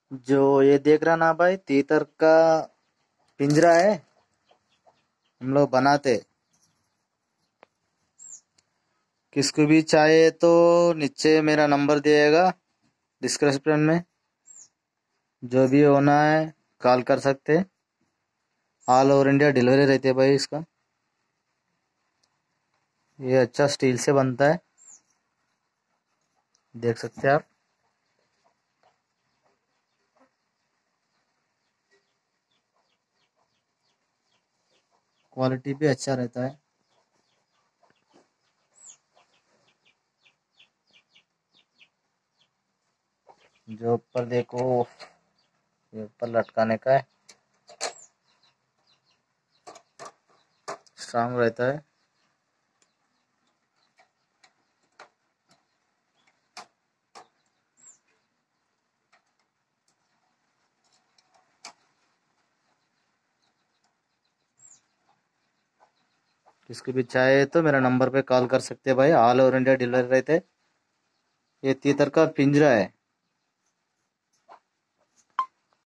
जो ये देख रहा ना भाई, तीतर का पिंजरा है, हम लोग बनाते। किसको भी चाहे तो नीचे मेरा नंबर दिएगा डिस्क्रिप्शन में, जो भी होना है कॉल कर सकते। ऑल ओवर इंडिया डिलीवरी रहती है भाई इसका। ये अच्छा स्टील से बनता है, देख सकते हैं आप। क्वालिटी भी अच्छा रहता है। जो ऊपर देखो, ये ऊपर लटकाने का है, स्ट्रांग रहता है। किसको भी चाहे तो मेरा नंबर पे कॉल कर सकते हैं भाई, ऑल ओवर इंडिया डिलीवरी रहते। ये तीतर का पिंजरा है।